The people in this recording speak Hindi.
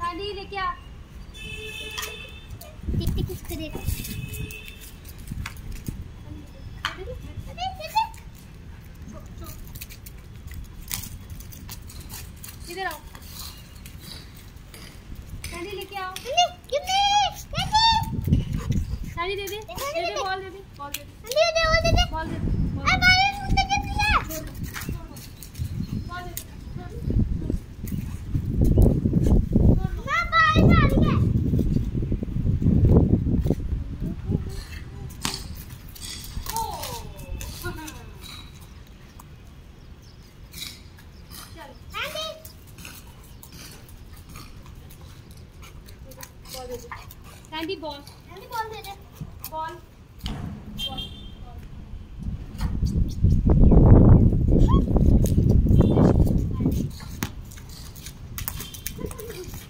सैंडी लेके आ। देखते किसको देगा। इधर आओ। सैंडी लेके आओ। सैंडी दे दे, बॉल दे दे, बॉल दे दे, बॉल दे दे। सैंडी बॉल दे दे। Ball ball